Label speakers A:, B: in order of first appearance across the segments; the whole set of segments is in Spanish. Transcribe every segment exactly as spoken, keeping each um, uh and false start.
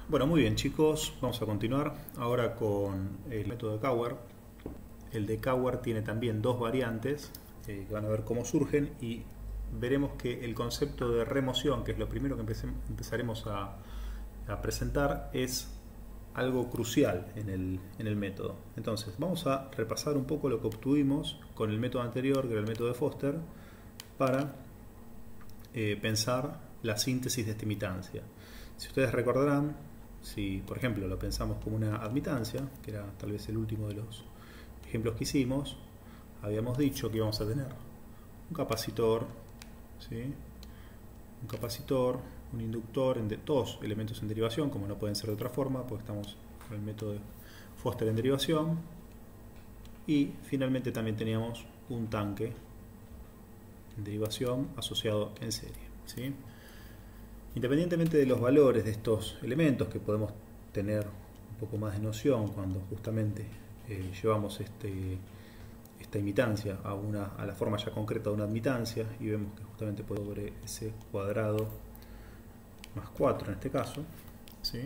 A: Bueno, muy bien chicos, vamos a continuar ahora con el método de Cauer. El de Cauer tiene también dos variantes eh, que van a ver cómo surgen y veremos que el concepto de remoción, que es lo primero que empezaremos a, a presentar, es algo crucial en el, en el método. Entonces, vamos a repasar un poco lo que obtuvimos con el método anterior, que era el método de Foster, para eh, pensar la síntesis de esta imitancia. Si ustedes recordarán, si por ejemplo lo pensamos como una admitancia, que era tal vez el último de los ejemplos que hicimos, habíamos dicho que íbamos a tener un capacitor, ¿sí? un capacitor, un inductor, en de, todos elementos en derivación, como no pueden ser de otra forma, porque estamos con el método de Foster en derivación, y finalmente también teníamos un tanque en derivación asociado en serie, ¿sí? Independientemente de los valores de estos elementos, que podemos tener un poco más de noción cuando justamente eh, llevamos este, esta imitancia a, una, a la forma ya concreta de una admitancia, y vemos que justamente puede sobre ese cuadrado más cuatro en este caso, ¿sí?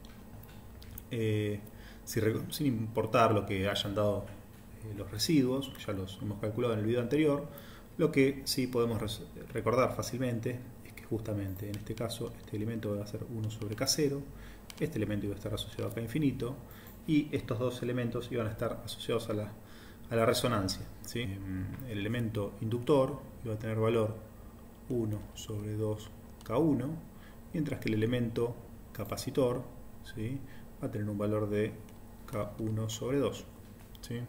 A: eh, si, sin importar lo que hayan dado eh, los residuos, ya los hemos calculado en el video anterior, lo que sí podemos recordar fácilmente justamente en este caso este elemento va a ser uno sobre K cero, este elemento iba a estar asociado a K infinito y estos dos elementos iban a estar asociados a la, a la resonancia, ¿sí? El elemento inductor iba a tener valor uno sobre dos K uno, mientras que el elemento capacitor, ¿sí? va a tener un valor de K uno sobre dos, ¿sí?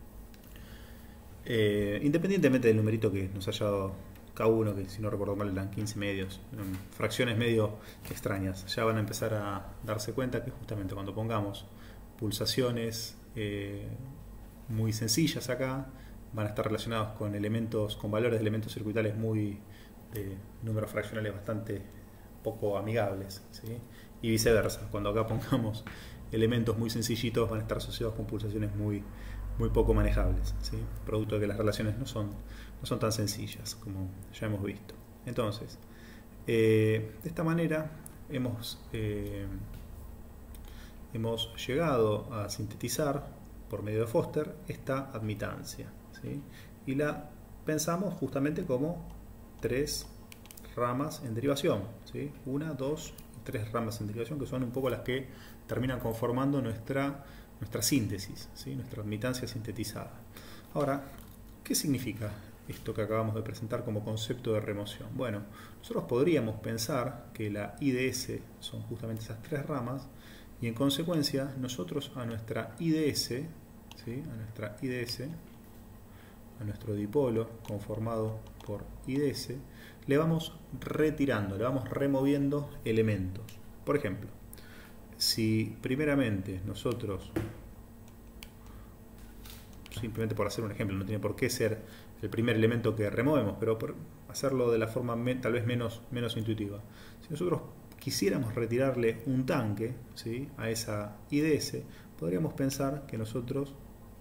A: eh, independientemente del numerito que nos haya dado K uno, que si no recuerdo mal eran quince medios, eran fracciones medio extrañas. Ya van a empezar a darse cuenta que justamente cuando pongamos pulsaciones eh, muy sencillas acá, van a estar relacionados con elementos, con valores de elementos circuitales muy de números fraccionales bastante poco amigables, ¿sí? Y viceversa, cuando acá pongamos elementos muy sencillitos van a estar asociados con pulsaciones muy muy poco manejables, ¿sí? Producto de que las relaciones no son, no son tan sencillas como ya hemos visto. Entonces, eh, de esta manera hemos, eh, hemos llegado a sintetizar por medio de Foster esta admitancia, ¿sí? Y la pensamos justamente como tres ramas en derivación, ¿sí? Una, dos y tres ramas en derivación, que son un poco las que terminan conformando nuestra nuestra síntesis, ¿sí? Nuestra admitancia sintetizada. Ahora, ¿qué significa esto que acabamos de presentar como concepto de remoción? Bueno, nosotros podríamos pensar que la I D S son justamente esas tres ramas y en consecuencia nosotros a nuestra I D S, ¿sí? a nuestra I D S, a nuestro dipolo conformado por I D S, le vamos retirando, le vamos removiendo elementos. Por ejemplo, si primeramente nosotros, simplemente por hacer un ejemplo, no tiene por qué ser el primer elemento que removemos, pero por hacerlo de la forma tal vez menos, menos intuitiva, si nosotros quisiéramos retirarle un tanque, ¿sí? a esa I D S, podríamos pensar que nosotros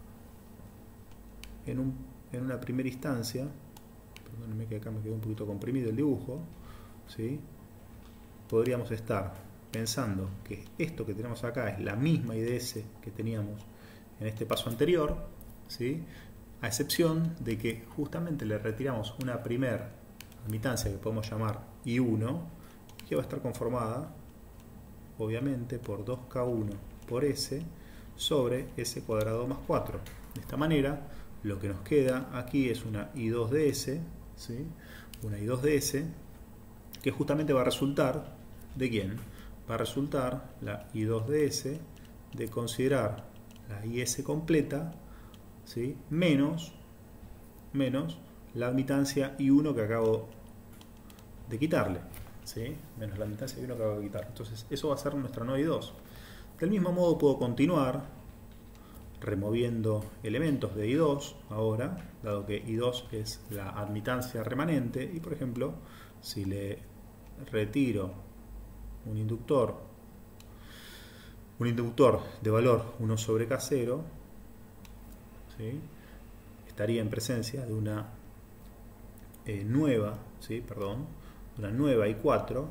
A: en, un, en una primera instancia, perdónenme que acá me quedó un poquito comprimido el dibujo, ¿sí? podríamos estar pensando que esto que tenemos acá es la misma I D S que teníamos en este paso anterior, ¿sí? a excepción de que justamente le retiramos una primera admitancia que podemos llamar I uno, que va a estar conformada obviamente por dos K uno por S sobre S cuadrado más cuatro. De esta manera lo que nos queda aquí es una I dos de S, ¿sí? una I dos de S que justamente va a resultar ¿de quién? Va a resultar la I dos de S de considerar la I S completa, ¿sí? menos, menos la admitancia I uno que acabo de quitarle, ¿sí? menos la admitancia I uno que acabo de quitar. Entonces eso va a ser nuestra nueva I dos. Del mismo modo puedo continuar removiendo elementos de I dos ahora, dado que I dos es la admitancia remanente, y por ejemplo si le retiro un inductor un inductor de valor uno sobre K cero, ¿sí? estaría en presencia de una eh, nueva, ¿sí? perdón, una nueva I cuatro, es decir,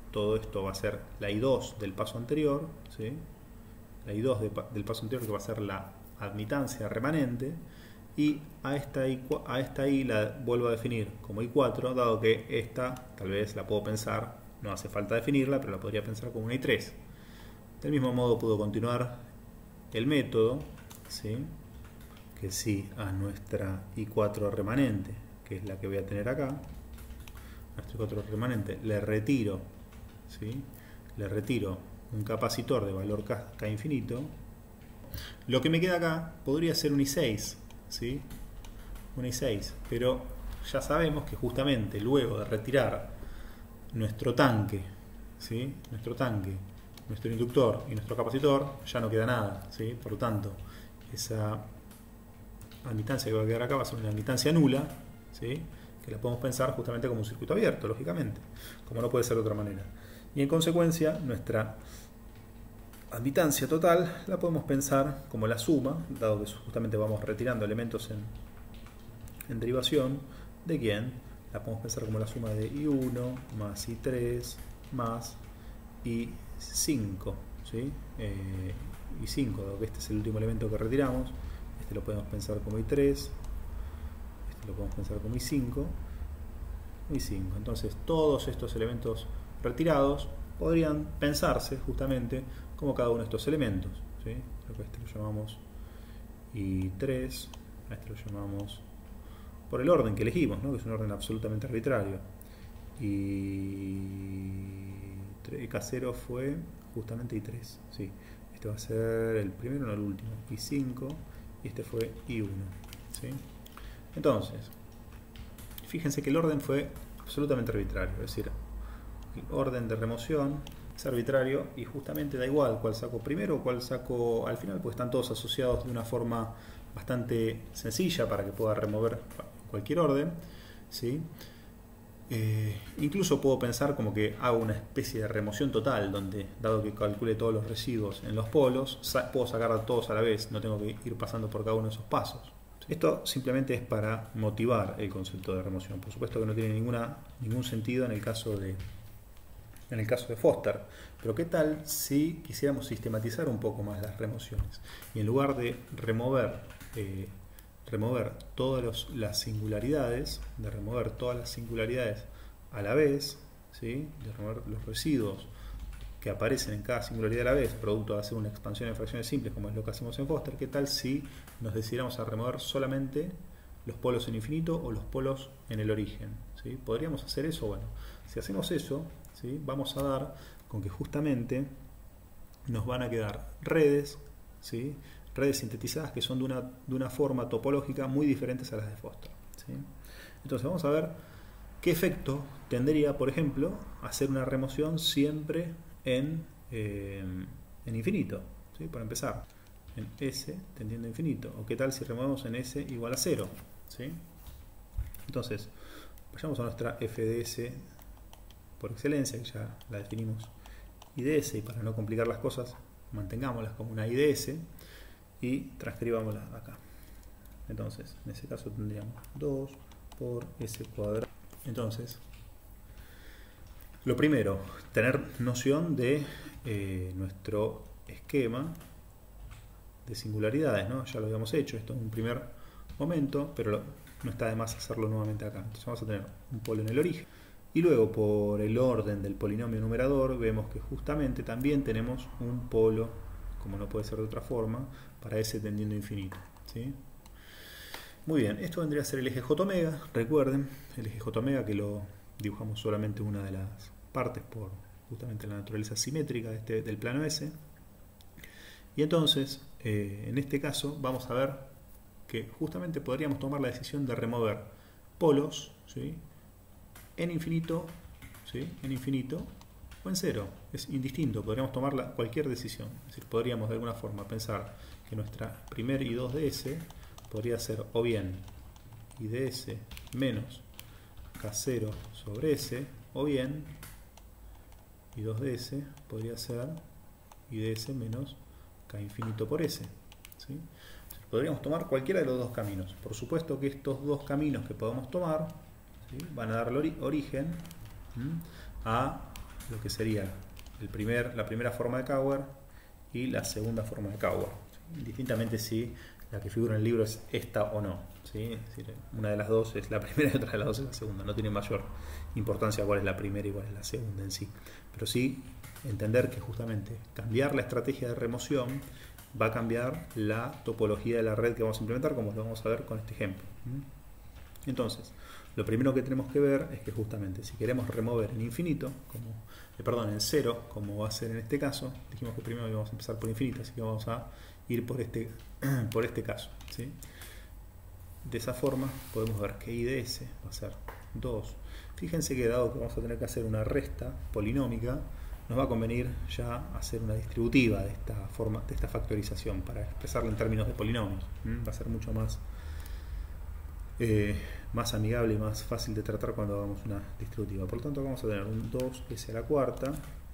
A: todo esto va a ser la I dos del paso anterior, ¿sí? La I dos de, del paso anterior, que va a ser la admitancia remanente, y a esta, I, a esta I la vuelvo a definir como I cuatro, dado que esta tal vez la puedo pensar, no hace falta definirla, pero la podría pensar como una I tres. Del mismo modo puedo continuar el método, ¿sí? Que sí a nuestra I cuatro remanente, que es la que voy a tener acá, nuestra I cuatro remanente, le retiro, ¿sí? Le retiro un capacitor de valor K, K infinito. Lo que me queda acá podría ser un I seis, ¿sí? Un I seis, pero ya sabemos que justamente luego de retirar nuestro tanque, ¿sí? Nuestro tanque, nuestro inductor y nuestro capacitor, ya no queda nada, ¿sí? Por lo tanto, esa admitancia que va a quedar acá va a ser una admitancia nula, ¿sí? Que la podemos pensar justamente como un circuito abierto, lógicamente, como no puede ser de otra manera. Y en consecuencia, nuestra admitancia total la podemos pensar como la suma, dado que justamente vamos retirando elementos en, en derivación, ¿de quién? La podemos pensar como la suma de I uno más I tres más I cinco, ¿sí? Eh, I cinco, dado que este es el último elemento que retiramos, este lo podemos pensar como I tres, este lo podemos pensar como I cinco, I cinco. Entonces todos estos elementos retirados podrían pensarse justamente como cada uno de estos elementos, ¿sí? Creo que a este lo llamamos I tres, a este lo llamamos por el orden que elegimos, ¿no? Que es un orden absolutamente arbitrario. Y K cero fue justamente I tres, sí. Este va a ser el primero, no el último, I cinco, y este fue I uno, ¿sí? Entonces, fíjense que el orden fue absolutamente arbitrario, es decir, el orden de remoción es arbitrario y justamente da igual cuál saco primero o cuál saco al final, pues están todos asociados de una forma bastante sencilla para que pueda remover cualquier orden, ¿sí? Eh, incluso puedo pensar como que hago una especie de remoción total, donde dado que calcule todos los residuos en los polos, sa puedo sacar a todos a la vez, no tengo que ir pasando por cada uno de esos pasos. Esto simplemente es para motivar el concepto de remoción. Por supuesto que no tiene ninguna, ningún sentido en el caso de en el caso de Foster, pero ¿qué tal si quisiéramos sistematizar un poco más las remociones? Y en lugar de remover eh, remover todas los, las singularidades, de remover todas las singularidades a la vez, ¿sí? De remover los residuos que aparecen en cada singularidad a la vez, producto de hacer una expansión en fracciones simples, como es lo que hacemos en Foster, ¿qué tal si nos decidiéramos a remover solamente los polos en infinito o los polos en el origen? ¿Sí? ¿Podríamos hacer eso? Bueno, si hacemos eso, ¿sí? Vamos a dar con que justamente nos van a quedar redes, ¿sí? Redes sintetizadas que son de una, de una forma topológica muy diferentes a las de Foster, ¿sí? Entonces vamos a ver qué efecto tendría, por ejemplo, hacer una remoción siempre en, eh, en infinito, ¿sí? Para empezar, en S tendiendo a infinito. O qué tal si removemos en S igual a cero, ¿sí? Entonces, vayamos a nuestra F D S por excelencia, que ya la definimos I D S, y para no complicar las cosas, mantengámoslas como una I D S y transcribámosla acá. Entonces, en ese caso tendríamos dos por S cuadrado. Entonces, lo primero, tener noción de eh, nuestro esquema de singularidades, ¿no? Ya lo habíamos hecho, esto en un primer momento, pero lo, no está de más hacerlo nuevamente acá. Entonces vamos a tener un polo en el origen. Y luego, por el orden del polinomio numerador, vemos que justamente también tenemos un polo, como no puede ser de otra forma, para S tendiendo a infinito, ¿sí? Muy bien, esto vendría a ser el eje J omega, recuerden, el eje J omega que lo dibujamos solamente una de las partes por justamente la naturaleza simétrica de este, del plano S. Y entonces, eh, en este caso, vamos a ver que justamente podríamos tomar la decisión de remover polos, ¿sí? En infinito, ¿sí? En infinito o en cero, es indistinto, podríamos tomar la, cualquier decisión. Es decir, podríamos de alguna forma pensar que nuestra primer I dos de S podría ser o bien I de S menos K cero sobre S, o bien I dos de S podría ser I de S menos K infinito por S, ¿sí? Podríamos tomar cualquiera de los dos caminos. Por supuesto que estos dos caminos que podemos tomar, ¿sí? Van a dar ori origen ¿sí? a lo que sería el primer, la primera forma de Cauer y la segunda forma de Cauer, ¿sí? Indistintamente si la que figura en el libro es esta o no, ¿sí? Es decir, una de las dos es la primera y otra de las dos es la segunda. No tiene mayor importancia cuál es la primera y cuál es la segunda en sí. Pero sí entender que justamente cambiar la estrategia de remoción va a cambiar la topología de la red que vamos a implementar, como lo vamos a ver con este ejemplo. Entonces, lo primero que tenemos que ver es que justamente si queremos remover en infinito, como, eh, perdón, en cero, como va a ser en este caso, dijimos que primero íbamos a empezar por infinito, así que vamos a ir por este, por este caso, ¿sí? De esa forma podemos ver que I de S va a ser dos. Fíjense que dado que vamos a tener que hacer una resta polinómica, nos va a convenir ya hacer una distributiva de esta forma, de esta factorización para expresarla en términos de polinomios. ¿Mm? Va a ser mucho más, eh, más amigable y más fácil de tratar cuando hagamos una distributiva. Por lo tanto vamos a tener un dos S a la cuarta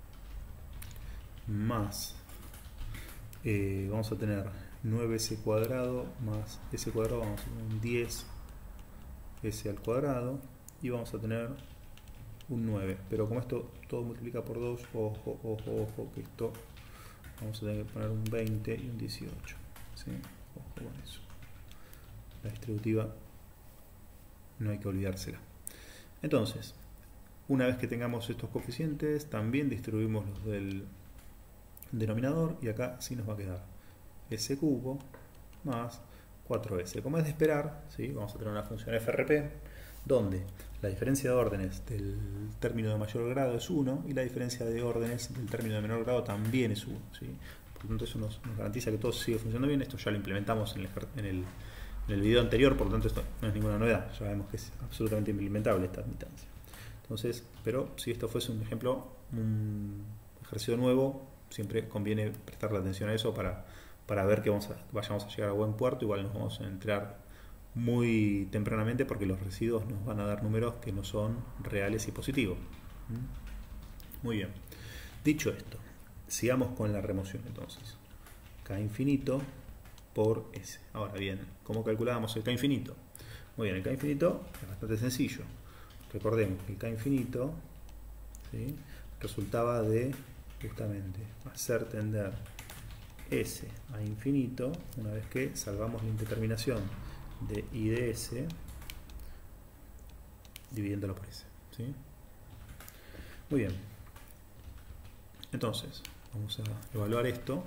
A: más, eh, vamos a tener nueve S cuadrado más S cuadrado, vamos a tener un diez S al cuadrado y vamos a tener un nueve, pero como esto todo multiplica por dos, ojo, ojo, ojo, que esto vamos a tener que poner un veinte y un dieciocho, ¿sí? Ojo con eso. La distributiva no hay que olvidársela. Entonces, una vez que tengamos estos coeficientes, también distribuimos los del denominador y acá sí nos va a quedar S cubo más cuatro S. Como es de esperar, ¿sí? Vamos a tener una función F R P donde la diferencia de órdenes del término de mayor grado es uno y la diferencia de órdenes del término de menor grado también es uno, ¿sí? Por lo tanto eso nos, nos garantiza que todo sigue funcionando bien. Esto ya lo implementamos en el, en, el, en el video anterior, por lo tanto esto no es ninguna novedad, ya vemos que es absolutamente implementable esta admitancia. Entonces, pero si esto fuese un ejemplo, un ejercicio nuevo, siempre conviene prestarle atención a eso para, para ver que vamos a, vayamos a llegar a buen puerto. Igual nos vamos a entrar muy tempranamente porque los residuos nos van a dar números que no son reales y positivos. Muy bien. Dicho esto, sigamos con la remoción entonces. K infinito por S. Ahora bien, ¿cómo calculábamos el K infinito? Muy bien, el K infinito es bastante sencillo. Recordemos que el K infinito, ¿sí?, resultaba de justamente hacer tender S a infinito una vez que salvamos la indeterminación de I de S dividiéndolo por S, ¿sí? Muy bien. Entonces, vamos a evaluar esto.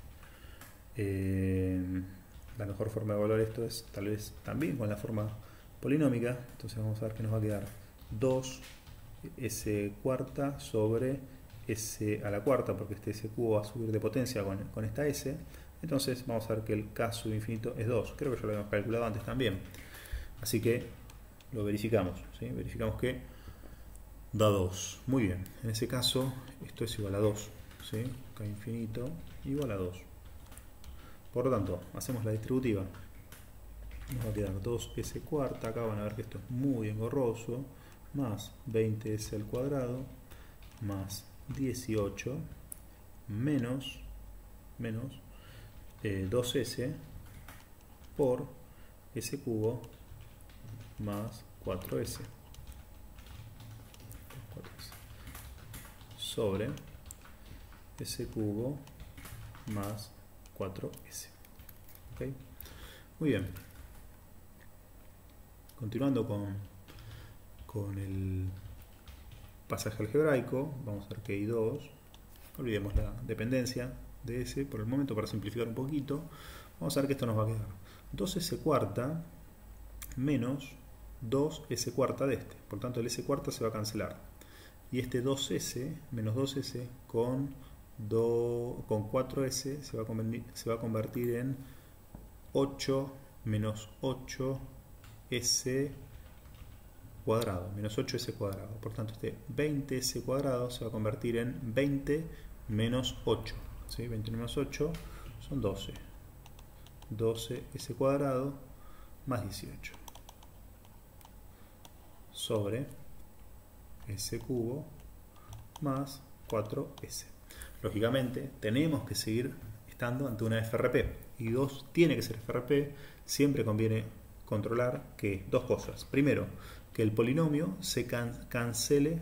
A: Eh, la mejor forma de evaluar esto es tal vez también con la forma polinómica. Entonces vamos a ver que nos va a quedar dos S cuarta sobre S a la cuarta, porque este S cubo va a subir de potencia con, con esta S. Entonces vamos a ver que el K sub infinito es dos. Creo que ya lo habíamos calculado antes también. Así que lo verificamos, ¿sí? Verificamos que da dos. Muy bien. En ese caso esto es igual a dos, ¿sí? K infinito igual a dos. Por lo tanto, hacemos la distributiva. Nos va a quedar dos S cuarta. Acá van a ver que esto es muy engorroso. Más veinte S al cuadrado. Más dieciocho. Menos. Menos. Eh, dos S por S cubo más cuatro S sobre S cubo más cuatro S. ¿Okay? Muy bien. Continuando con, con el pasaje algebraico, vamos a ver que I dos, olvidemos la dependencia de S por el momento para simplificar un poquito. Vamos a ver que esto nos va a quedar dos S cuarta menos dos S cuarta de este. Por tanto el S cuarta se va a cancelar. Y este dos S menos dos S con, do, con cuatro S se va, a convertir, se va a convertir en ocho menos ocho S cuadrado. Menos ocho S cuadrado. Por tanto este veinte S cuadrado se va a convertir en veinte menos ocho. ¿Sí? veinte menos ocho son doce. doce S cuadrado más dieciocho. Sobre S cubo más cuatro S. Lógicamente tenemos que seguir estando ante una F R P. I dos tiene que ser F R P. Siempre conviene controlar que dos cosas. Primero, que el polinomio se can cancele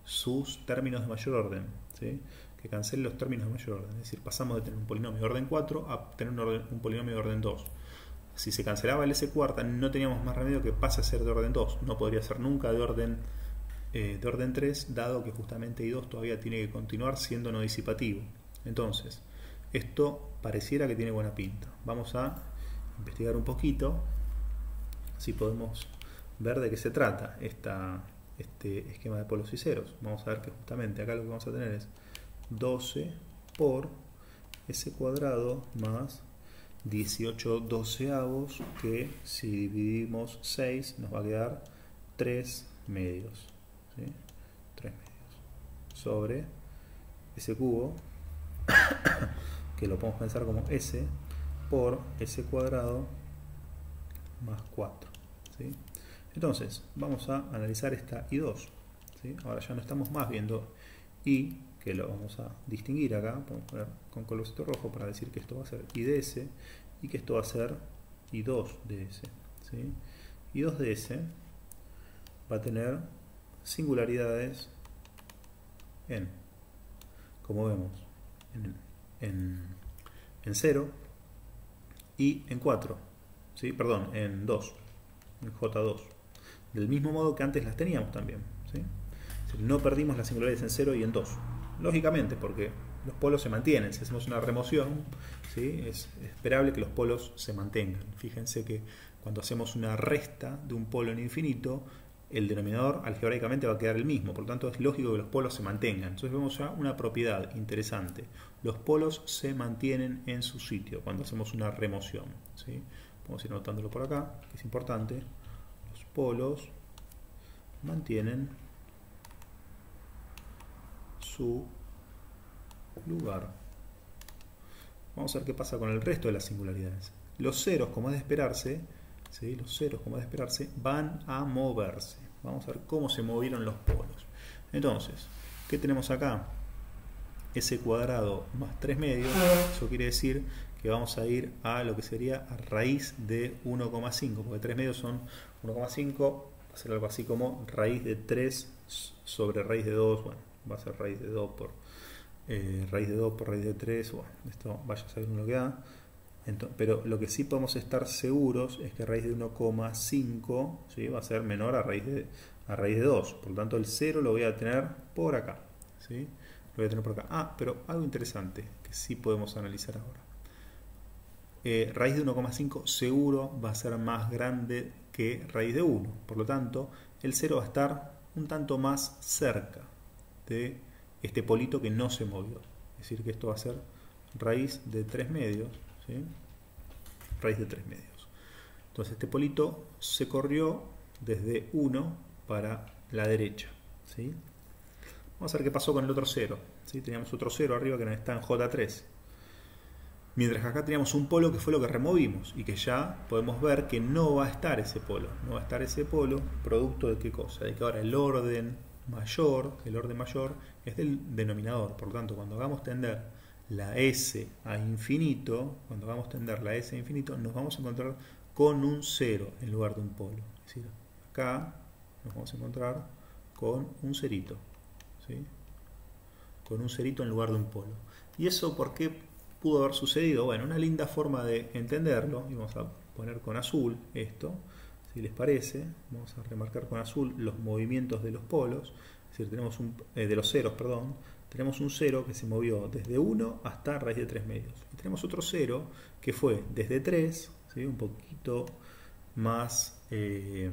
A: sus términos de mayor orden, ¿sí? Que cancele los términos de mayor orden. Es decir, pasamos de tener un polinomio de orden cuatro a tener un, orden, un polinomio de orden dos. Si se cancelaba el S cuarta, no teníamos más remedio que pase a ser de orden dos. No podría ser nunca de orden, eh, de orden tres, dado que justamente I dos todavía tiene que continuar siendo no disipativo. Entonces, esto pareciera que tiene buena pinta. Vamos a investigar un poquito si podemos ver de qué se trata esta, este esquema de polos y ceros. Vamos a ver que justamente acá lo que vamos a tener es doce por S cuadrado más dieciocho doceavos, que si dividimos seis nos va a quedar tres medios, ¿sí? tres medios sobre S cubo, que lo podemos pensar como S por S cuadrado más cuatro, ¿sí? Entonces vamos a analizar esta I dos, ¿sí? Ahora ya no estamos más viendo I, que lo vamos a distinguir acá, podemos poner con colorcito rojo para decir que esto va a ser I de S y que esto va a ser I dos de S, ¿sí? I dos de S va a tener singularidades en, como vemos, en, en, en cero y en cuatro, ¿sí? Perdón, en dos, en J dos, del mismo modo que antes las teníamos también, ¿sí? No perdimos las singularidades en cero y en dos. Lógicamente, porque los polos se mantienen. Si hacemos una remoción, ¿sí? Es esperable que los polos se mantengan. Fíjense que cuando hacemos una resta de un polo en infinito, el denominador algebraicamente va a quedar el mismo. Por lo tanto, es lógico que los polos se mantengan. Entonces vemos ya una propiedad interesante. Los polos se mantienen en su sitio cuando hacemos una remoción, ¿sí? Vamos a ir anotándolo por acá, que es importante. Los polos mantienen su lugar. Vamos a ver qué pasa con el resto de las singularidades. Los ceros, como es de esperarse, ¿sí? Los ceros, como es de esperarse, van a moverse. Vamos a ver cómo se movieron los polos. Entonces, ¿qué tenemos acá? S cuadrado más tres medios. Eso quiere decir que vamos a ir a lo que sería a raíz de uno coma cinco, porque tres medios son uno coma cinco, va a ser algo así como raíz de tres sobre raíz de dos. Bueno, va a ser raíz de dos por eh, raíz de dos por raíz de tres. Bueno, esto vaya a saber lo que da. Entonces, pero lo que sí podemos estar seguros es que raíz de uno coma cinco, ¿sí? Va a ser menor a raíz de, a raíz de dos. Por lo tanto, el cero lo voy a tener por acá, ¿sí? Lo voy a tener por acá. Ah, pero algo interesante que sí podemos analizar ahora. Eh, raíz de uno coma cinco seguro va a ser más grande que raíz de uno. Por lo tanto, el cero va a estar un tanto más cerca de este polito que no se movió. Es decir, que esto va a ser raíz de tres medios, ¿sí? Raíz de tres medios. Entonces este polito se corrió desde uno para la derecha, ¿sí? Vamos a ver qué pasó con el otro cero, ¿sí? Teníamos otro cero arriba que está en J tres. Mientras que acá teníamos un polo que fue lo que removimos y que ya podemos ver que no va a estar ese polo. No va a estar ese polo, producto de qué cosa, de que ahora el orden mayor, el orden mayor es del denominador. Por lo tanto, cuando hagamos tender la S a infinito, cuando hagamos tender la S a infinito, nos vamos a encontrar con un cero en lugar de un polo. Es decir, acá nos vamos a encontrar con un cerito, ¿sí? Con un cerito en lugar de un polo. ¿Y eso por qué pudo haber sucedido? Bueno, una linda forma de entenderlo, y vamos a poner con azul esto, si les parece, vamos a remarcar con azul los movimientos de los polos, es decir, tenemos un, eh, de los ceros, perdón, tenemos un cero que se movió desde uno hasta raíz de tres medios, y tenemos otro cero que fue desde tres, ¿sí? Un poquito más, eh,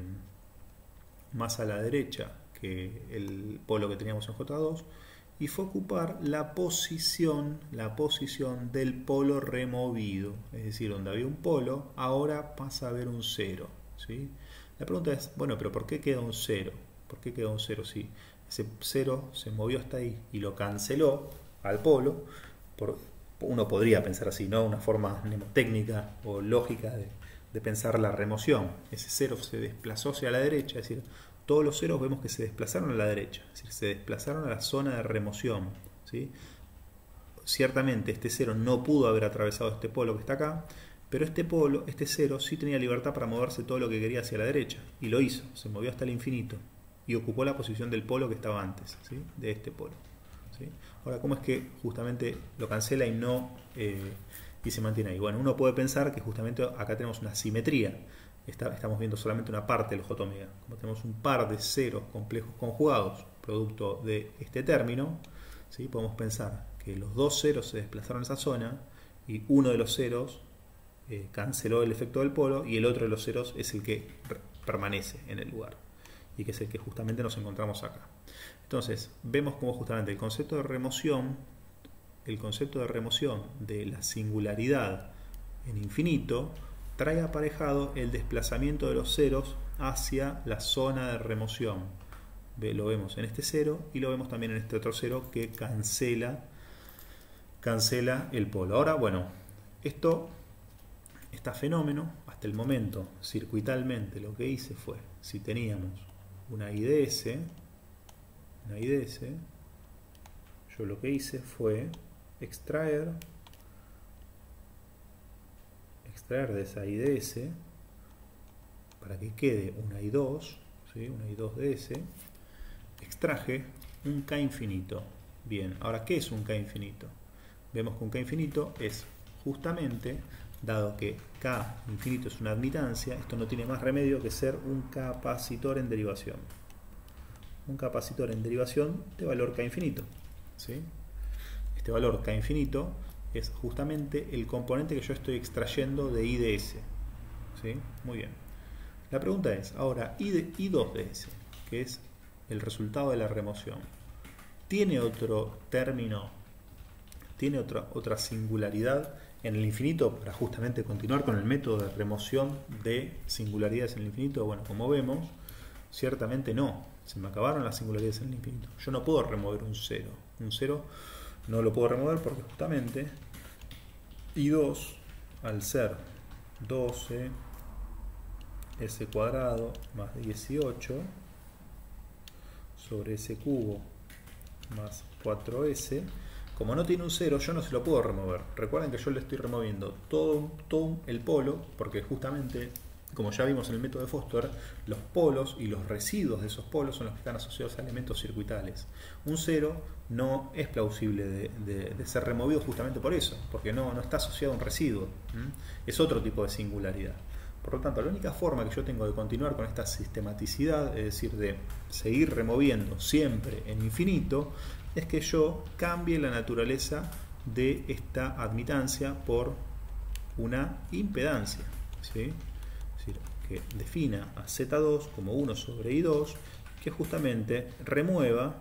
A: más a la derecha que el polo que teníamos en J dos, y fue ocupar la posición, la posición del polo removido, es decir, donde había un polo, ahora pasa a haber un cero, ¿sí? La pregunta es, bueno, pero ¿por qué queda un cero? ¿Por qué queda un cero? Sí, ese cero se movió hasta ahí y lo canceló al polo. Por, uno podría pensar así, ¿no? Una forma mnemotécnica o lógica de, de pensar la remoción. Ese cero se desplazó hacia la derecha, es decir, todos los ceros vemos que se desplazaron a la derecha, es decir, se desplazaron a la zona de remoción, ¿sí? Ciertamente este cero no pudo haber atravesado este polo que está acá, pero este polo, este cero, sí tenía libertad para moverse todo lo que quería hacia la derecha, y lo hizo, se movió hasta el infinito, y ocupó la posición del polo que estaba antes, ¿sí? De este polo, ¿sí? Ahora, ¿cómo es que justamente lo cancela y no eh, y se mantiene ahí? Bueno, uno puede pensar que justamente acá tenemos una simetría. Está, estamos viendo solamente una parte del J omega. Como tenemos un par de ceros complejos conjugados, producto de este término, ¿sí? Podemos pensar que los dos ceros se desplazaron a esa zona y uno de los ceros eh, canceló el efecto del polo y el otro de los ceros es el que permanece en el lugar y que es el que justamente nos encontramos acá. Entonces, vemos como justamente el concepto de remoción, el concepto de remoción de la singularidad en infinito trae aparejado el desplazamiento de los ceros hacia la zona de remoción. Lo vemos en este cero y lo vemos también en este otro cero que cancela, cancela el polo. Ahora, bueno, esto, este fenómeno, hasta el momento, circuitalmente, lo que hice fue, si teníamos una I D S, una I D S, yo lo que hice fue extraer extraer de esa I D S para que quede una I dos, ¿sí? Una I dos de S, extraje un K infinito. Bien, ahora, ¿qué es un K infinito? Vemos que un K infinito es justamente, dado que K infinito es una admitancia, esto no tiene más remedio que ser un capacitor en derivación. Un capacitor en derivación de valor K infinito, ¿sí? Este valor K infinito es justamente el componente que yo estoy extrayendo de I de S, ¿sí? Muy bien. La pregunta es, ahora, I, de, I dos de S, que es el resultado de la remoción, ¿tiene otro término, tiene otra, otra singularidad en el infinito para justamente continuar con el método de remoción de singularidades en el infinito? Bueno, como vemos, ciertamente no. Se me acabaron las singularidades en el infinito. Yo no puedo remover un cero. Un cero no lo puedo remover porque justamente I dos, al ser doce S cuadrado más dieciocho sobre S cubo más cuatro S, como no tiene un cero, yo no se lo puedo remover. Recuerden que yo le estoy removiendo todo, todo el polo, porque justamente, como ya vimos en el método de Foster, los polos y los residuos de esos polos son los que están asociados a elementos circuitales. Un cero no es plausible de, de, de ser removido justamente por eso, porque no, no está asociado a un residuo. ¿Mm? Es otro tipo de singularidad. Por lo tanto, la única forma que yo tengo de continuar con esta sistematicidad, es decir, de seguir removiendo siempre en infinito, es que yo cambie la naturaleza de esta admitancia por una impedancia, ¿sí? Es decir, que defina a Z dos como uno sobre I dos, que justamente remueva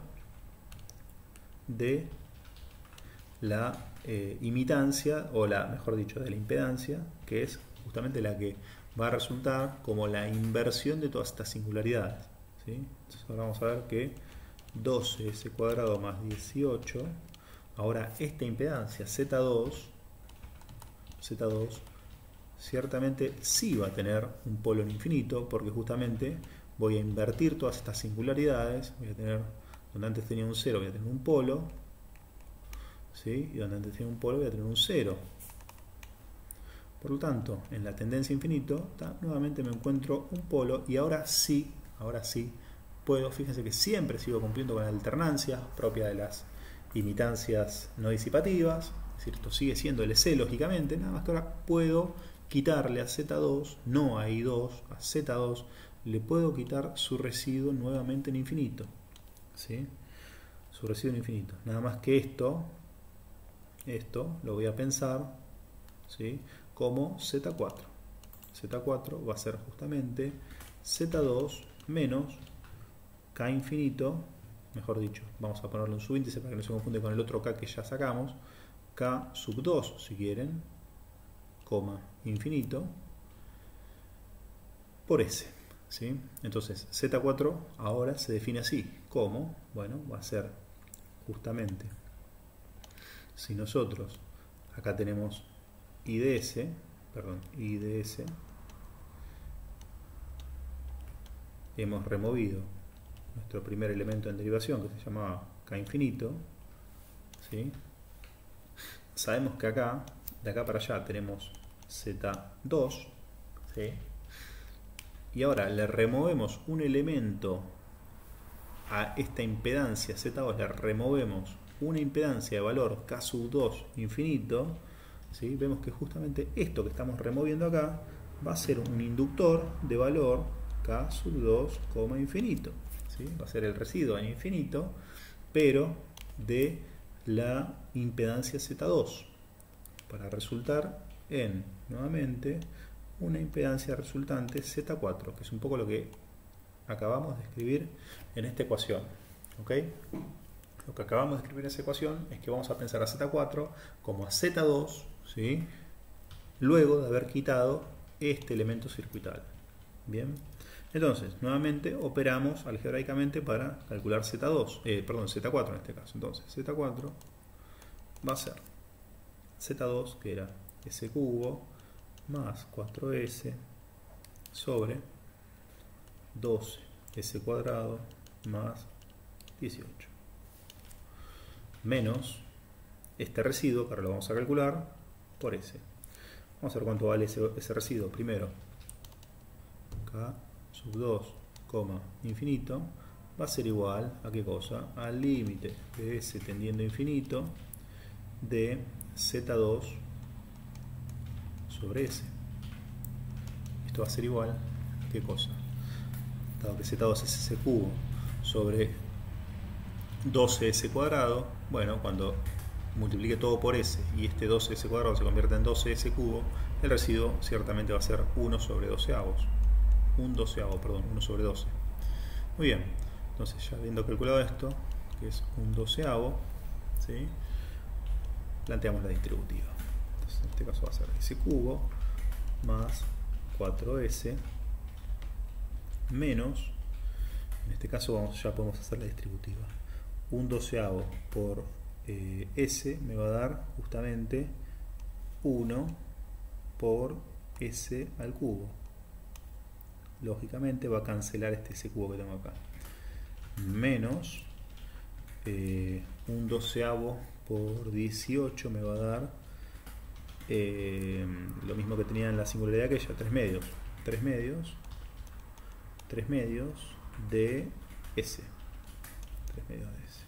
A: de la eh, imitancia, o la, mejor dicho, de la impedancia, que es justamente la que va a resultar como la inversión de todas estas singularidades, ¿sí? Entonces ahora vamos a ver que doce S cuadrado más dieciocho, ahora esta impedancia Z dos, Z dos ciertamente sí va a tener un polo en infinito, porque justamente voy a invertir todas estas singularidades. Voy a tener, donde antes tenía un cero, voy a tener un polo, ¿sí? Y donde antes tenía un polo, voy a tener un cero. Por lo tanto, en la tendencia infinito, ¿tá? Nuevamente me encuentro un polo, y ahora sí, ahora sí puedo, fíjense que siempre sigo cumpliendo con la alternancia propia de las imitancias no disipativas. Es decir, esto sigue siendo L C lógicamente, nada más que ahora puedo quitarle a Z dos, no a I dos, a Z dos, le puedo quitar su residuo nuevamente en infinito, ¿sí? Su residuo en infinito. Nada más que esto, esto lo voy a pensar, ¿sí? Como Z cuatro. Z cuatro va a ser justamente Z dos menos K infinito, mejor dicho, vamos a ponerle un subíndice para que no se confunde con el otro K que ya sacamos, K sub dos si quieren, coma infinito, por S, ¿sí? Entonces Z cuatro ahora se define así, como, bueno, va a ser justamente, si nosotros acá tenemos I de S, perdón, I de S, hemos removido nuestro primer elemento en derivación, que se llamaba K infinito, ¿sí? Sabemos que acá, de acá para allá, tenemos Z dos, ¿sí? Y ahora le removemos un elemento a esta impedancia Z dos le removemos una impedancia de valor K sub dos infinito, ¿sí? Vemos que justamente esto que estamos removiendo acá va a ser un inductor de valor K sub dos, infinito, ¿sí? Va a ser el residuo en infinito, pero de la impedancia Z dos, para resultar en, nuevamente, una impedancia resultante Z cuatro, que es un poco lo que acabamos de escribir en esta ecuación. ¿Ok? Lo que acabamos de escribir en esa ecuación es que vamos a pensar a Z cuatro como a Z dos, ¿sí? Luego de haber quitado este elemento circuital. Bien, entonces nuevamente operamos algebraicamente para calcular Z dos, eh, perdón, Z cuatro en este caso. Entonces Z cuatro va a ser Z dos, que era S cubo más cuatro S sobre doce S cuadrado más dieciocho, menos este residuo, que ahora lo vamos a calcular, por S. Vamos a ver cuánto vale ese, ese residuo. Primero, K sub dos, infinito, va a ser igual a qué cosa? Al límite de S tendiendo a infinito de Z dos sobre S. Esto va a ser igual a qué cosa? Dado que Z dos es S cubo sobre doce S cuadrado, bueno, cuando multiplique todo por S y este doce S cuadrado se convierte en doce S cubo, el residuo ciertamente va a ser uno sobre doceavos. Un doceavo, perdón, uno sobre doce. Muy bien, entonces ya habiendo calculado esto, que es un doceavo, ¿sí? Planteamos la distributiva. Entonces, en este caso va a ser S cubo más cuatro S menos, en este caso vamos, ya podemos hacer la distributiva. Un doceavo por eh, S me va a dar justamente uno por S al cubo. Lógicamente va a cancelar este S cubo que tengo acá. Menos eh, un doceavo por dieciocho me va a dar eh, lo mismo que tenía en la singularidad aquella, tres medios. tres medios. tres medios de S. tres medios de S.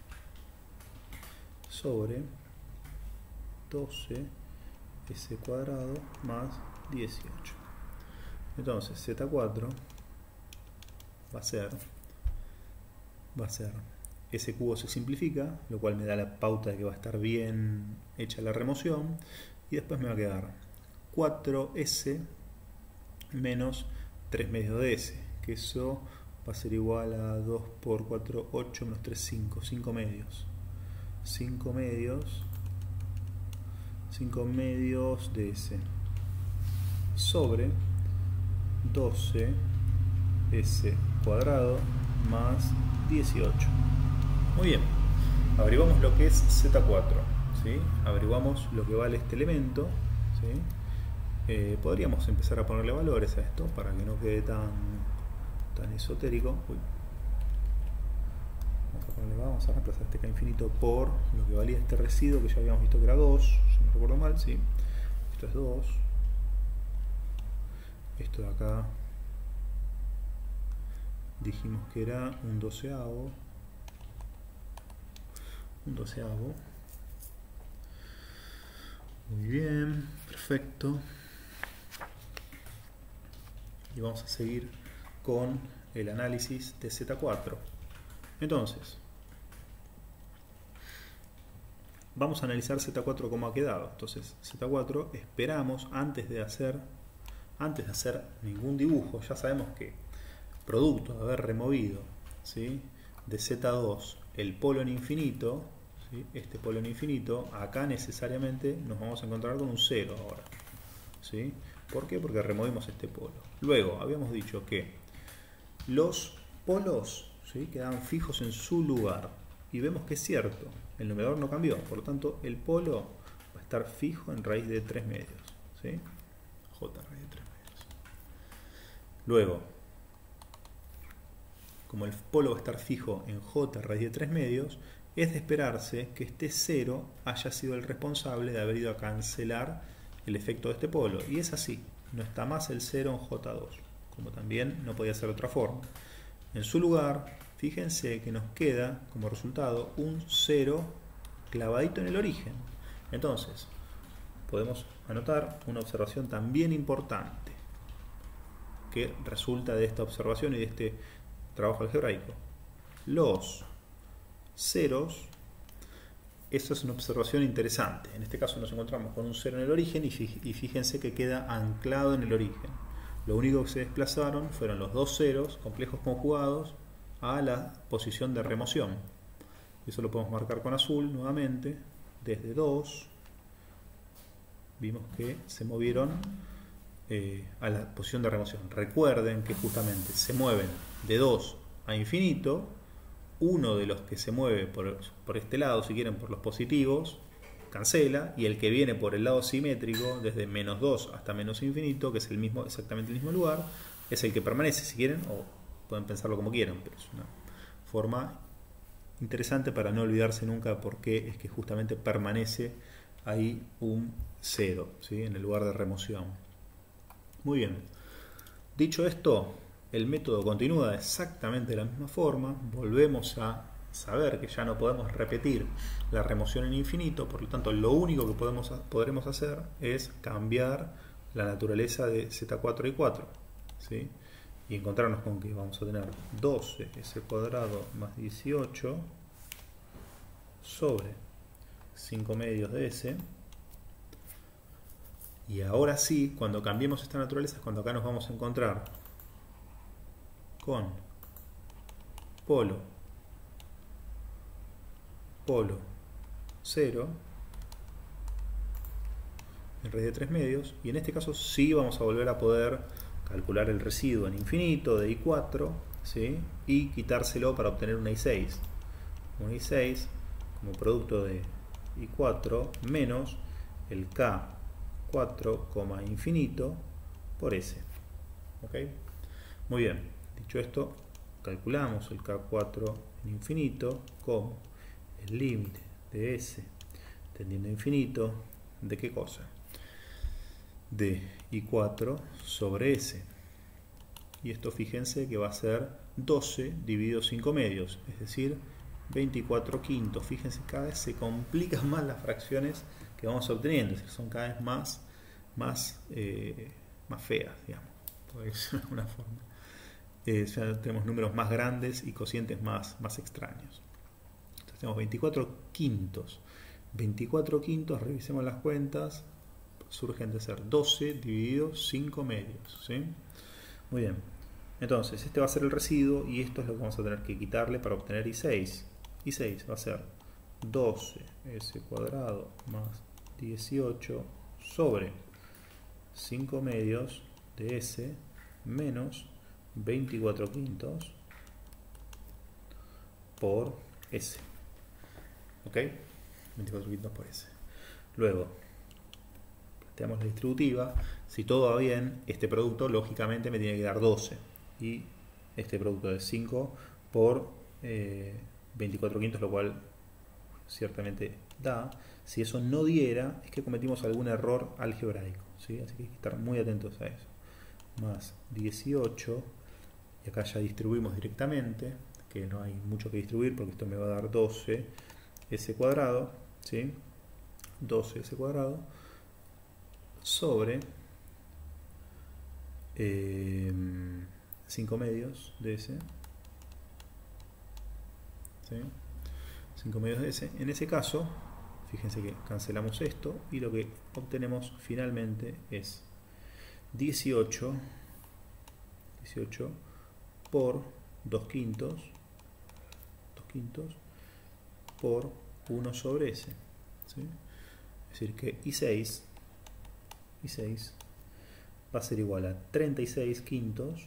A: Sobre doce S cuadrado más dieciocho. Entonces Z cuatro va a ser va a ser S cubo se simplifica, lo cual me da la pauta de que va a estar bien hecha la remoción, y después me va a quedar cuatro S menos tres medios de S, que eso va a ser igual a dos por cuatro, ocho, menos tres, cinco, cinco medios. cinco medios, cinco medios de S sobre doce S cuadrado más dieciocho. Muy bien, averiguamos lo que es Z cuatro, ¿sí? Averiguamos lo que vale este elemento, ¿sí? Eh, podríamos empezar a ponerle valores a esto para que no quede tan, tan esotérico. Uy. Vamos a ponerle, vamos a reemplazar este K infinito por lo que valía este residuo que ya habíamos visto que era dos, si no recuerdo mal, ¿sí? Esto es dos. Esto de acá dijimos que era un doceavo. Un doceavo. Muy bien, perfecto. Y vamos a seguir con el análisis de Z cuatro. Entonces, vamos a analizar Z cuatro como ha quedado. Entonces, Z cuatro esperamos antes de hacer antes de hacer ningún dibujo, ya sabemos que producto de haber removido, ¿sí?, de Z dos el polo en infinito, ¿sí?, este polo en infinito, acá necesariamente nos vamos a encontrar con un cero ahora, ¿sí? ¿Por qué? Porque removimos este polo. Luego habíamos dicho que los polos, ¿sí?, quedaban fijos en su lugar, y vemos que es cierto, el numerador no cambió, por lo tanto el polo va a estar fijo en raíz de tres medios, ¿sí? J raíz de tres medios. Luego, como el polo va a estar fijo en J raíz de tres medios, es de esperarse que este cero haya sido el responsable de haber ido a cancelar el efecto de este polo. Y es así, no está más el cero en J dos, como también no podía ser de otra forma. En su lugar fíjense que nos queda como resultado un cero clavadito en el origen. Entonces, podemos anotar una observación también importante que resulta de esta observación y de este trabajo algebraico. Los ceros, eso es una observación interesante. En este caso nos encontramos con un cero en el origen y fíjense que queda anclado en el origen. Lo único que se desplazaron fueron los dos ceros complejos conjugados a la posición de remoción. Eso lo podemos marcar con azul nuevamente. Desde dos vimos que se movieron eh, a la posición de remoción. Recuerden que justamente se mueven de dos a infinito. Uno de los que se mueve por, por este lado, si quieren por los positivos, cancela, y el que viene por el lado simétrico, desde menos dos hasta menos infinito, que es el mismo, exactamente el mismo lugar, es el que permanece, si quieren, o pueden pensarlo como quieran, pero es una forma interesante para no olvidarse nunca por qué es que justamente permanece ahí un cero, ¿sí? En el lugar de remoción. Muy bien. Dicho esto, el método continúa exactamente de la misma forma. Volvemos a saber que ya no podemos repetir la remoción en infinito, por lo tanto lo único que podemos, podremos hacer es cambiar la naturaleza de z cuatro y cuatro, ¿sí? Y encontrarnos con que vamos a tener doce s cuadrado más dieciocho sobre cinco medios de s. Y ahora sí, cuando cambiemos esta naturaleza, es cuando acá nos vamos a encontrar con polo, polo, cero, en raíz de tres medios, y en este caso sí vamos a volver a poder calcular el residuo en infinito de i cuatro, ¿sí? Y quitárselo para obtener una i seis. Una i seis como producto de i cuatro menos el k cuatro, infinito por s. ¿Ok? Muy bien. Dicho esto, calculamos el k cuatro en infinito como el límite de s tendiendo a infinito, ¿de qué cosa? De i cuatro sobre s. Y esto fíjense que va a ser doce dividido cinco medios, es decir, veinticuatro quintos. Fíjense, cada vez se complican más las fracciones que vamos obteniendo, es decir, son cada vez más, más, eh, más feas, digamos, por decirlo de alguna forma. Eh, ya tenemos números más grandes y cocientes más, más extraños. Entonces tenemos veinticuatro quintos. veinticuatro quintos, revisemos las cuentas, surgen de ser doce dividido cinco medios, ¿sí? Muy bien. Entonces, este va a ser el residuo y esto es lo que vamos a tener que quitarle para obtener i seis. i seis va a ser doce s cuadrado más dieciocho sobre cinco medios de s menos veinticuatro quintos por s. ¿Ok? veinticuatro quintos por s. Luego, planteamos la distributiva. Si todo va bien, este producto lógicamente me tiene que dar doce. Y este producto de cinco por eh, veinticuatro quintos, lo cual ciertamente da. Si eso no diera, es que cometimos algún error algebraico, ¿sí? Así que hay que estar muy atentos a eso. Más dieciocho, y acá ya distribuimos directamente, que no hay mucho que distribuir porque esto me va a dar doce s cuadrado, ¿sí? doce s cuadrado sobre eh, cinco medios de s, ¿sí? cinco medios de s. En ese caso, fíjense que cancelamos esto y lo que obtenemos finalmente es dieciocho, dieciocho por dos quintos, dos quintos por uno sobre s, ¿sí? Es decir que i seis, i seis va a ser igual a treinta y seis quintos,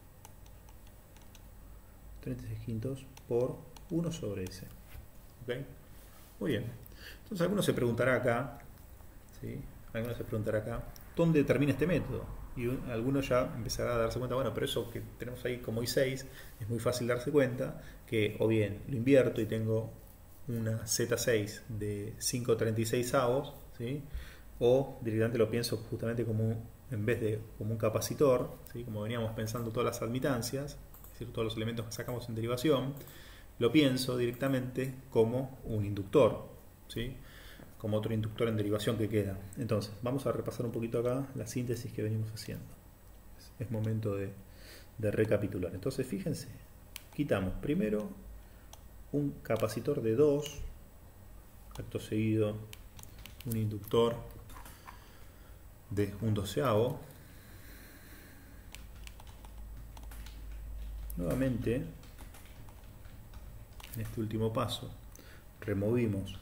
A: treinta y seis quintos por uno sobre s. ¿Ok? Muy bien. Entonces alguno se preguntará acá, ¿sí? Alguno se preguntará acá, ¿dónde termina este método? Y alguno ya empezará a darse cuenta, bueno, pero eso que tenemos ahí como i seis, es muy fácil darse cuenta que o bien lo invierto y tengo una zeta seis de cinco treinta y seis avos, ¿sí? O directamente lo pienso justamente como, en vez de como un capacitor, ¿sí? Como veníamos pensando todas las admitancias, es decir, todos los elementos que sacamos en derivación, lo pienso directamente como un inductor, ¿sí? Como otro inductor en derivación que queda. Entonces, vamos a repasar un poquito acá la síntesis que venimos haciendo. Es momento de, de recapitular. Entonces, fíjense, quitamos primero un capacitor de dos, acto seguido un inductor de un doceavo. Nuevamente, en este último paso, removimos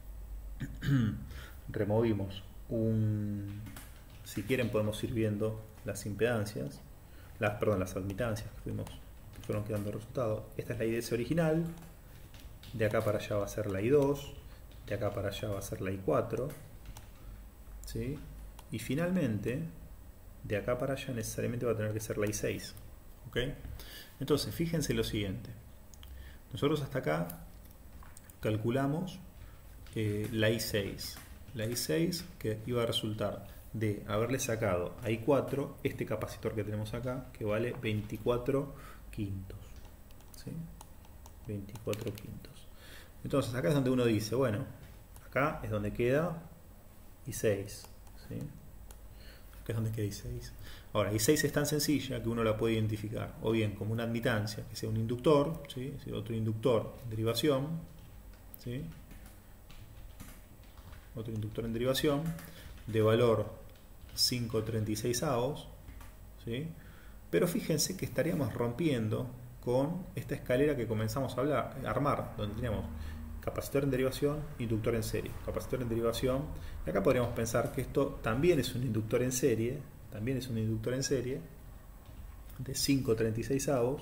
A: removimos un, si quieren podemos ir viendo las impedancias, las, perdón, las admitancias que, fuimos, que fueron quedando resultados. Esta es la I D S original, de acá para allá va a ser la I dos, de acá para allá va a ser la I cuatro, ¿sí? Y finalmente, de acá para allá necesariamente va a tener que ser la I seis, ¿ok? Entonces, fíjense lo siguiente. Nosotros hasta acá calculamos eh, la I seis. La I seis que iba a resultar de haberle sacado a I cuatro este capacitor que tenemos acá, que vale veinticuatro quintos. ¿Sí? veinticuatro quintos. Entonces, acá es donde uno dice, bueno, acá es donde queda I seis. ¿Sí? Acá es donde queda I seis. Ahora, I seis es tan sencilla que uno la puede identificar o bien como una admitancia, que sea un inductor, ¿sí? Es decir, otro inductor en derivación, ¿sí? Otro inductor en derivación de valor cinco treinta y seis avos, ¿sí? Pero fíjense que estaríamos rompiendo con esta escalera que comenzamos a, hablar, a armar, donde teníamos capacitor en derivación, inductor en serie, capacitor en derivación, y acá podríamos pensar que esto también es un inductor en serie, también es un inductor en serie de cinco treinta y seis avos,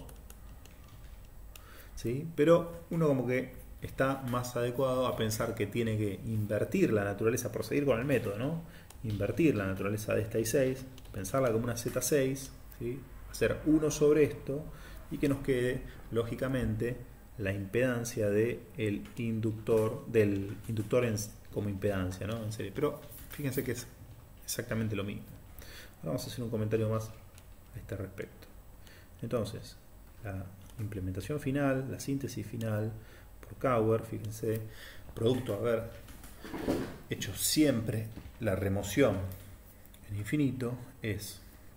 A: ¿sí? Pero uno como que está más adecuado a pensar que tiene que invertir la naturaleza, proseguir con el método, ¿no? Invertir la naturaleza de esta I seis, pensarla como una Z seis, ¿sí? Hacer uno sobre esto y que nos quede, lógicamente, la impedancia de el inductor, del inductor en, como impedancia, ¿no? En serie. Pero fíjense que es exactamente lo mismo. Ahora vamos a hacer un comentario más a este respecto. Entonces, la implementación final, la síntesis final por Cauer, fíjense, producto de haber hecho siempre la remoción en infinito, es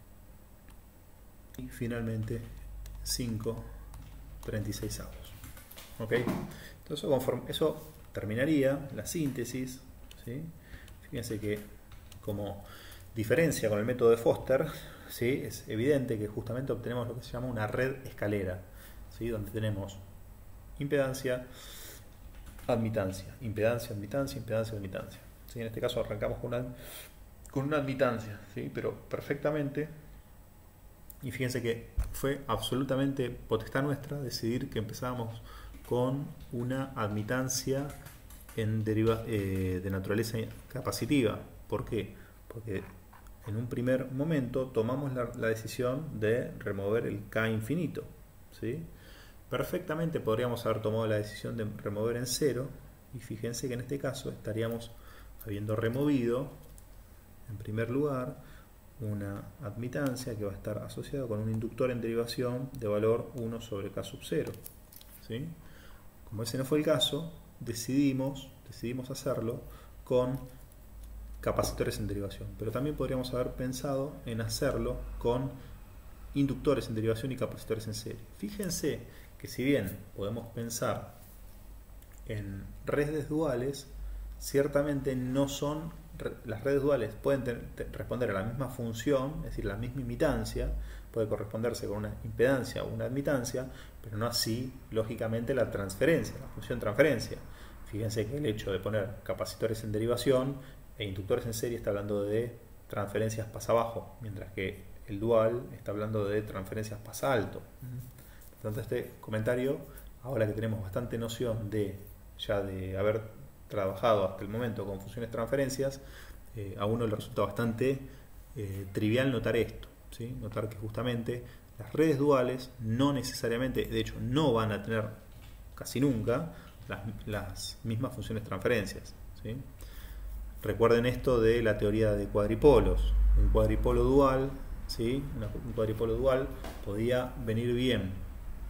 A: y finalmente cinco treinta y seis avos. ¿Ok? Entonces, conforme, eso terminaría la síntesis, ¿sí? Fíjense que como diferencia con el método de Foster, ¿sí? Es evidente que justamente obtenemos lo que se llama una red escalera, ¿sí? Donde tenemos impedancia, admitancia, impedancia, admitancia, impedancia, admitancia, ¿sí? En este caso arrancamos con una, con una admitancia, ¿sí? Pero perfectamente, y fíjense que fue absolutamente potestad nuestra decidir que empezábamos con una admitancia en deriva, eh, de naturaleza capacitiva. ¿Por qué? Porque en un primer momento tomamos la, la decisión de remover el K infinito, ¿sí? Perfectamente podríamos haber tomado la decisión de remover en cero, y fíjense que en este caso estaríamos habiendo removido en primer lugar una admitancia que va a estar asociada con un inductor en derivación de valor uno sobre K sub cero, ¿sí? Como ese no fue el caso, decidimos, decidimos hacerlo con capacitores en derivación, pero también podríamos haber pensado en hacerlo con inductores en derivación y capacitores en serie. Fíjense que si bien podemos pensar en redes duales, ciertamente no son, las redes duales pueden responder a la misma función, es decir, la misma imitancia, puede corresponderse con una impedancia o una admitancia, pero no así, lógicamente, la transferencia, la función transferencia. Fíjense que el hecho de poner capacitores en derivación e inductores en serie está hablando de transferencias pasa abajo, mientras que el dual está hablando de transferencias pasa alto. Por tanto, este comentario, ahora que tenemos bastante noción de ya de haber trabajado hasta el momento con funciones transferencias, eh, a uno le resulta bastante eh, trivial notar esto, ¿sí? Notar que justamente las redes duales no necesariamente, de hecho no van a tener casi nunca las, las mismas funciones transferencias, ¿sí? Recuerden esto de la teoría de cuadripolos. Un cuadripolo dual, ¿sí? Una, un cuadripolo dual podía venir bien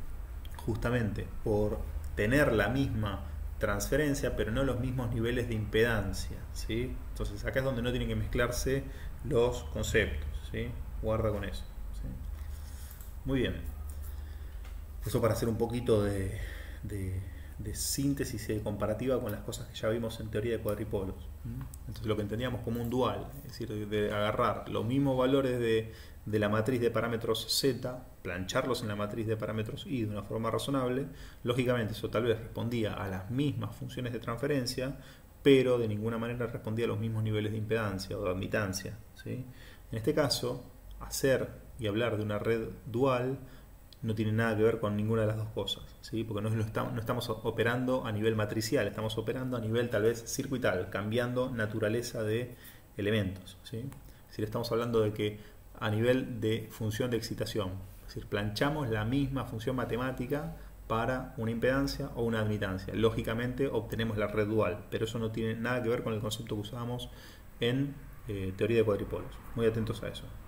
A: justamente por tener la misma transferencia, pero no los mismos niveles de impedancia, ¿sí? Entonces acá es donde no tienen que mezclarse los conceptos, ¿sí? Guarda con eso, ¿sí? Muy bien. Eso para hacer un poquito de, de, de síntesis y de comparativa con las cosas que ya vimos en teoría de cuadripolos. Entonces lo que entendíamos como un dual, es decir, de, de agarrar los mismos valores de, de la matriz de parámetros Z, plancharlos en la matriz de parámetros Y de una forma razonable, lógicamente eso tal vez respondía a las mismas funciones de transferencia, pero de ninguna manera respondía a los mismos niveles de impedancia o de admitancia, ¿sí? En este caso, hacer y hablar de una red dual no tiene nada que ver con ninguna de las dos cosas, ¿sí? Porque no, lo estamos, no estamos operando a nivel matricial, estamos operando a nivel tal vez circuital, cambiando naturaleza de elementos, ¿sí? Es decir, estamos hablando de que a nivel de función de excitación, es decir, planchamos la misma función matemática para una impedancia o una admitancia. Lógicamente obtenemos la red dual, pero eso no tiene nada que ver con el concepto que usábamos en eh, teoría de cuadripolos. Muy atentos a eso.